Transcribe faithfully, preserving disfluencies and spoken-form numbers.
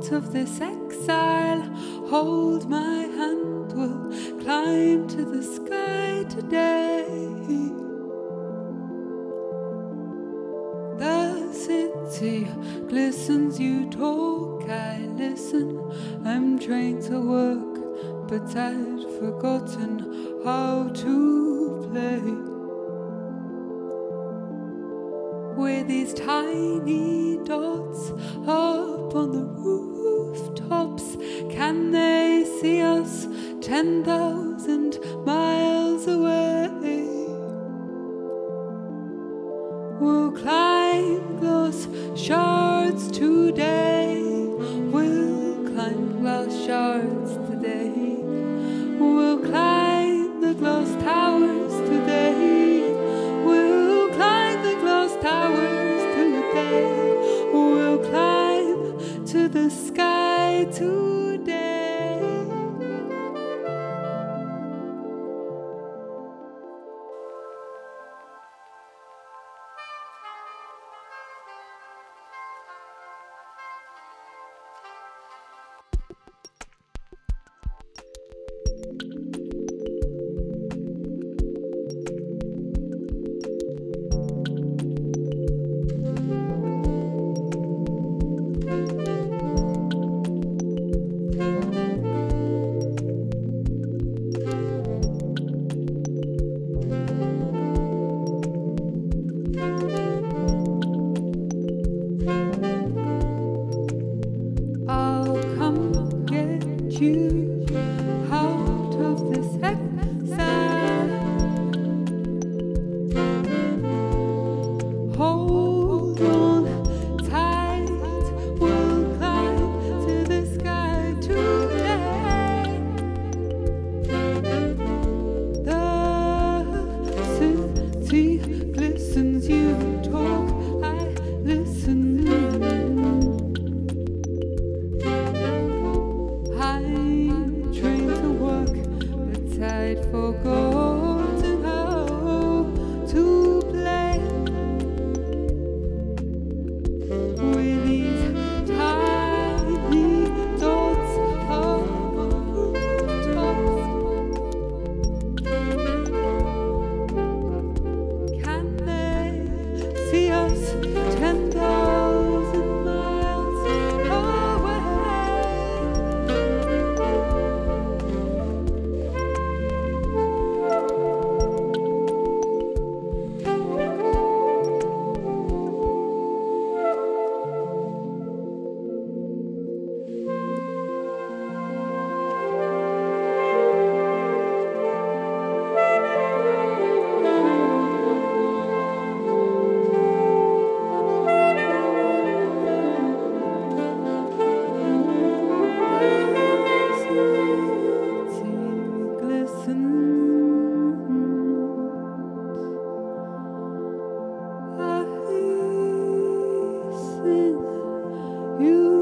out of this exile. Hold my hand, we'll climb to the sky today. The city glistens, you talk, I listen. I'm trained to work, but I'd forgotten how to play. With these tiny dots up on the rooftops, can they see us ten thousand miles away? We'll climb glass shards today. We'll climb glass shards today. We'll climb the glass towers today. We'll climb the glass towers today. We'll climb to the sky today. You